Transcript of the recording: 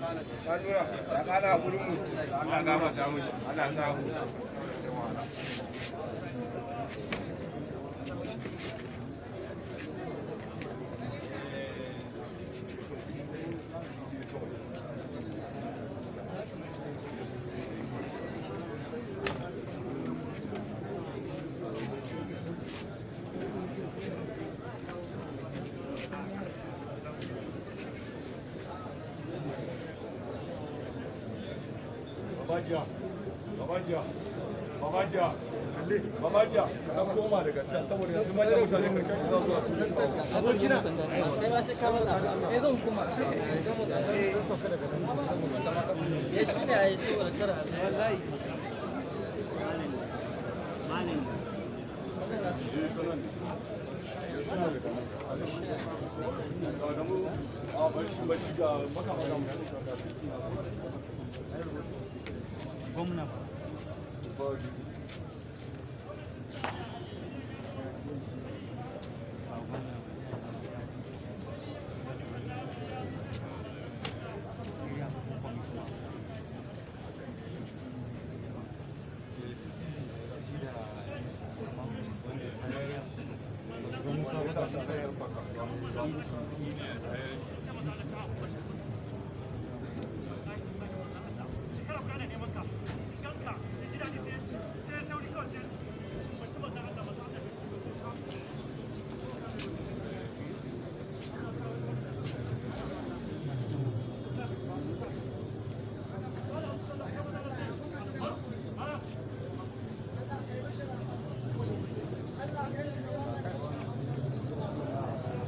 ya kana gurin mu ana gama ta mu ana samu Babajiya, na koma daga can saboda yanzu manyan mutane kan kashi za zuwa abokina sai ba shi kamala sai zan kuma ya shi ne a yi shi wani kara wallahi gwamna Shekara guda da neman ka, ganka, da ji daɗi sai sauri kawai sai